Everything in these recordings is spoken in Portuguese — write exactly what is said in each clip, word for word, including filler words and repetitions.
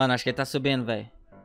Mano, acho que ele tá subindo, velho.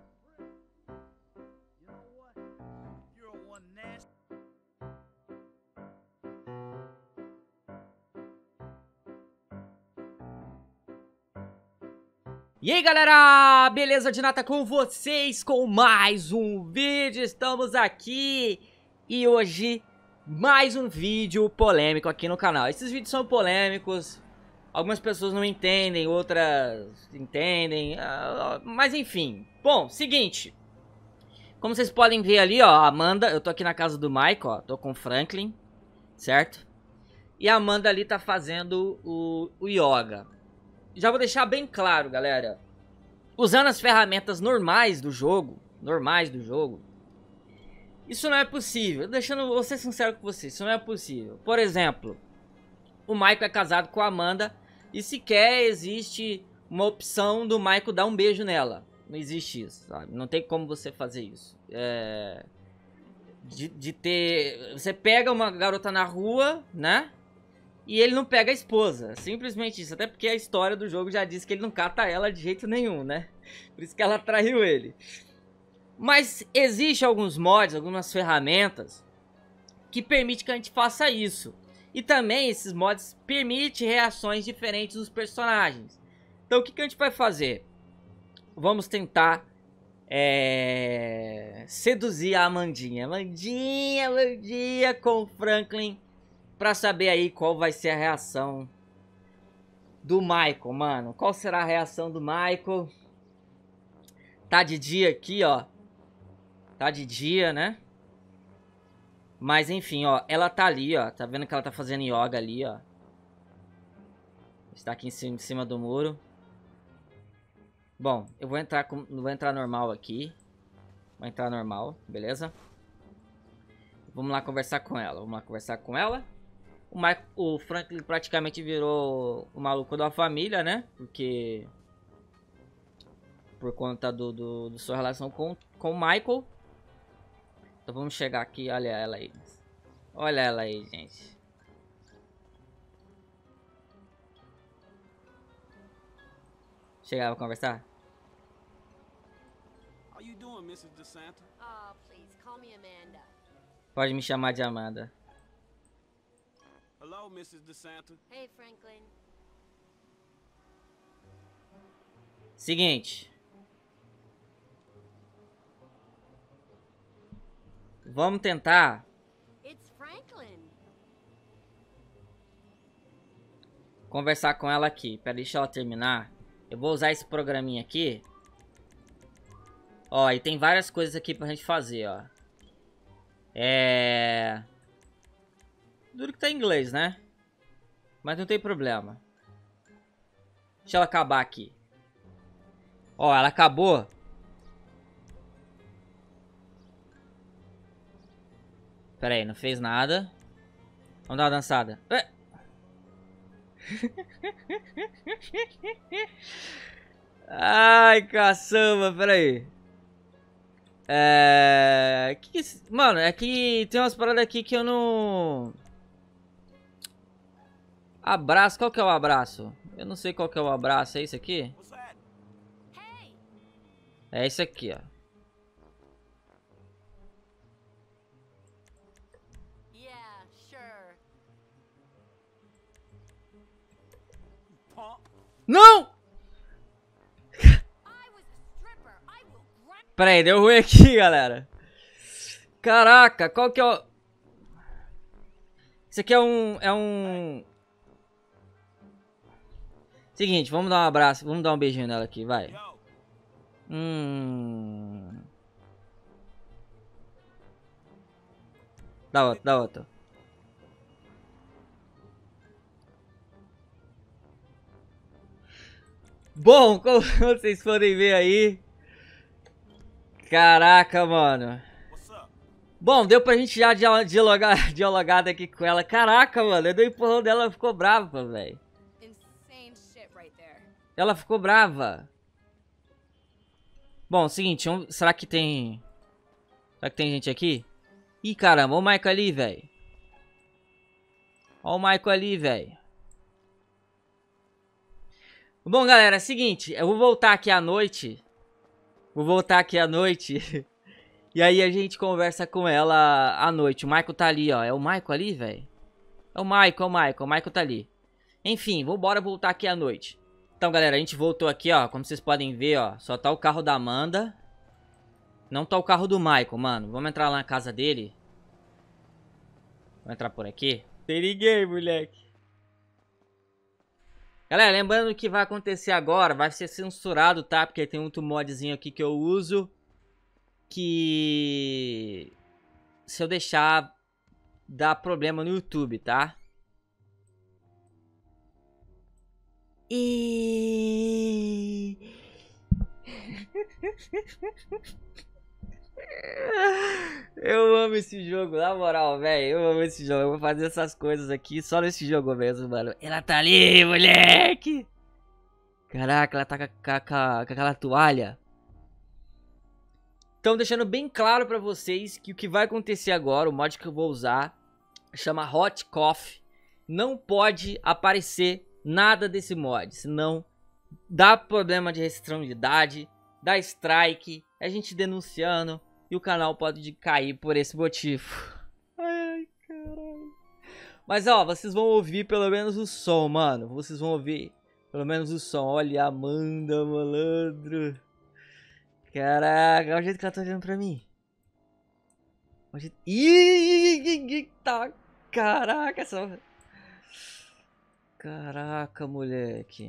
E aí, galera, beleza de nata com vocês com mais um vídeo, estamos aqui e hoje mais um vídeo polêmico aqui no canal. Esses vídeos são polêmicos, algumas pessoas não entendem, outras entendem, mas enfim. Bom, seguinte, como vocês podem ver ali, ó, a Amanda, eu tô aqui na casa do Mike, ó, tô com o Franklin, certo? E a Amanda ali tá fazendo o, o yoga. Já vou deixar bem claro, galera. Usando as ferramentas normais do jogo, normais do jogo, isso não é possível. Deixando, vou ser sincero com vocês, isso não é possível. Por exemplo, o Michael é casado com a Amanda e sequer existe uma opção do Michael dar um beijo nela. Não existe isso, sabe? Não tem como você fazer isso. É... De, de ter... Você pega uma garota na rua, né? E ele não pega a esposa, simplesmente isso. Até porque a história do jogo já diz que ele não cata ela de jeito nenhum, né? Por isso que ela traiu ele. Mas existem alguns mods, algumas ferramentas que permitem que a gente faça isso. E também esses mods permitem reações diferentes dos personagens. Então o que, que a gente vai fazer? Vamos tentar é... seduzir a Amandinha. Amandinha, Amandinha com o Franklin. Pra saber aí qual vai ser a reação do Michael, mano. Qual será a reação do Michael? Tá de dia aqui, ó. Tá de dia, né? Mas enfim, ó. Ela tá ali, ó. Tá vendo que ela tá fazendo yoga ali, ó. Está aqui em cima, em cima do muro. Bom, eu vou entrar com, vou entrar normal aqui. Vou entrar normal, beleza? Vamos lá conversar com ela. Vamos lá conversar com ela. O, Mike, o Franklin praticamente virou o maluco da família, né? Porque... Por conta do, do, do sua relação com, com o Michael. Então vamos chegar aqui, olha ela aí. Olha ela aí, gente. Chegar pra conversar? How you doing, missus DeSanta? Oh, please, call me Amanda. Pode me chamar de Amanda. Hello, missus DeSanta. Hey, Franklin. Seguinte. Vamos tentar It's Franklin. conversar com ela aqui. Pera, deixa ela terminar. Eu vou usar esse programinha aqui. Ó, e tem várias coisas aqui pra gente fazer, ó. É... Duro que tá em inglês, né? Mas não tem problema. Deixa ela acabar aqui. Ó, ela acabou. Pera aí, não fez nada. Vamos dar uma dançada. É. Ai, caçamba, pera aí. É... Que que... Mano, é que tem umas paradas aqui que eu não... Abraço, qual que é o abraço? Eu não sei qual que é o abraço, é isso aqui? What's that? Hey! É isso aqui, ó. Yeah, sure. Punk. Não! I was a stripper. I will grunt. Pera aí, deu ruim aqui, galera. Caraca, qual que é o... Isso aqui é um... É um... Seguinte, vamos dar um abraço, vamos dar um beijinho nela aqui, vai. Yo, Hum... Dá outro, dá outro. Bom, como vocês podem ver aí... Caraca, mano. what's up? Bom, deu pra gente já dialogar, dialogar aqui com ela. Caraca, mano, eu dei um empurrão dela, ela ficou brava, velho. Insane shit right there. Ela ficou brava. Bom, seguinte, um, será que tem... Será que tem gente aqui? Ih, caramba, olha o Michael ali, velho. Olha o Michael ali, velho. Bom, galera, é o seguinte, eu vou voltar aqui à noite, Vou voltar aqui à noite. E aí a gente conversa com ela à noite. O Michael tá ali, ó. É o Michael ali, velho? É o Michael, é o Michael. O Michael tá ali. Enfim, vambora voltar aqui à noite. Então, galera, a gente voltou aqui, ó. Como vocês podem ver, ó. Só tá o carro da Amanda. Não tá o carro do Michael, mano. Vamos entrar lá na casa dele. Vamos entrar por aqui. Tem ninguém, moleque. Galera, lembrando que vai acontecer agora. Vai ser censurado, tá? Porque tem outro modzinho aqui que eu uso. Que... se eu deixar... dá problema no YouTube, tá? E... eu amo esse jogo, na moral, velho. Eu amo esse jogo. Eu vou fazer essas coisas aqui só nesse jogo mesmo, mano. Ela tá ali, moleque. Caraca, ela tá com, com, com, com aquela toalha. Então, deixando bem claro pra vocês que o que vai acontecer agora, o mod que eu vou usar, chama Hot Coffee. Não pode aparecer nada desse mod, senão dá problema de restrição de idade, dá strike, a gente denunciando e o canal pode cair por esse motivo. Ai, caralho. Mas ó, vocês vão ouvir pelo menos o som, mano. Vocês vão ouvir pelo menos o som. Olha, Amanda, malandro. Caraca, olha o jeito que ela tá olhando pra mim. Olha o jeito... Ih, tá. Caraca, essa... Caraca, moleque.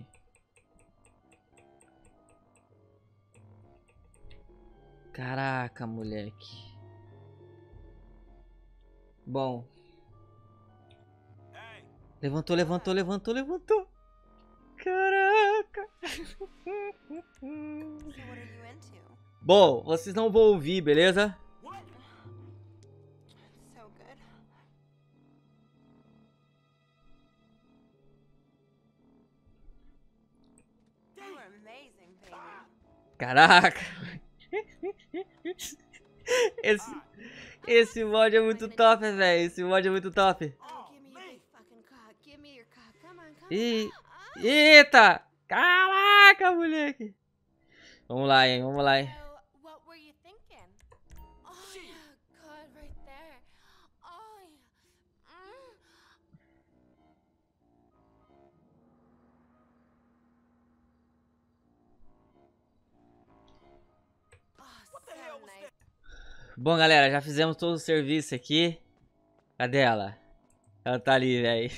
Caraca, moleque. Bom. Levantou, levantou, levantou, levantou. Caraca. Bom, vocês não vão ouvir, beleza? Caraca. Esse, esse mod é muito top, velho. Esse mod é muito top. E, eita! Caraca, moleque. Vamos lá, hein? Vamos lá, hein? Bom, galera, já fizemos todo o serviço aqui. Cadê ela? Ela tá ali, velho.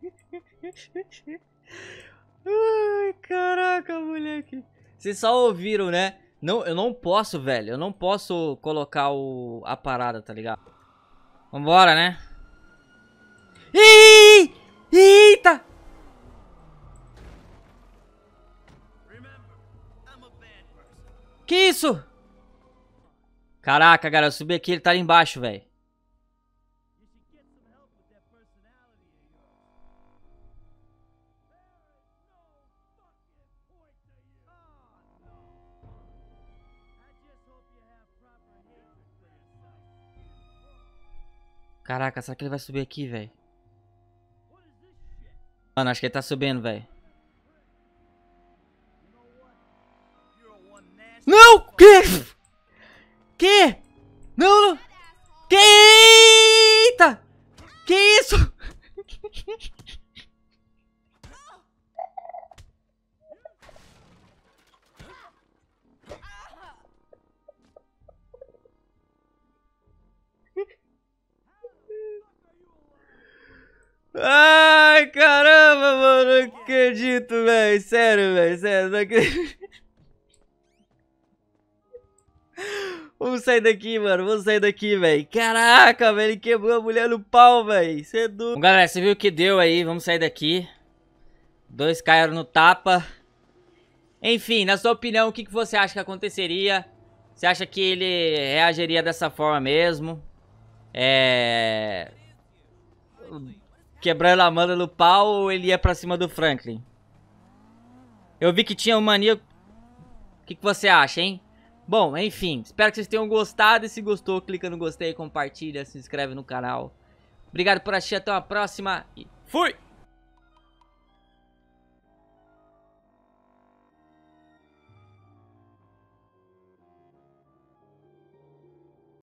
Ai, caraca, moleque. Vocês só ouviram, né? Não, eu não posso, velho. Eu não posso colocar o, a parada, tá ligado? Vambora, né? Ih! Eita! Que isso? Caraca, cara, eu subi aqui, ele tá ali embaixo, velho. Caraca, será que ele vai subir aqui, velho? Mano, acho que ele tá subindo, velho. Não! Que? Que? Não, não! Que? Eita! Que isso? Ai, caramba, mano, não acredito, velho. Sério, velho, sério, não acredito. Vamos sair daqui, mano. Vamos sair daqui, velho. Caraca, velho. Ele quebrou a mulher no pau, velho. Você é doido. Bom, galera, você viu o que deu aí. Vamos sair daqui. Dois caíram no tapa. Enfim, na sua opinião, o que, que você acha que aconteceria? Você acha que ele reagiria dessa forma mesmo? É... Quebrando a Amanda no pau ou ele ia pra cima do Franklin? Eu vi que tinha um maníaco. O que, que você acha, hein? Bom, enfim, espero que vocês tenham gostado. E se gostou, clica no gostei, compartilha, se inscreve no canal. Obrigado por assistir, até a próxima e fui!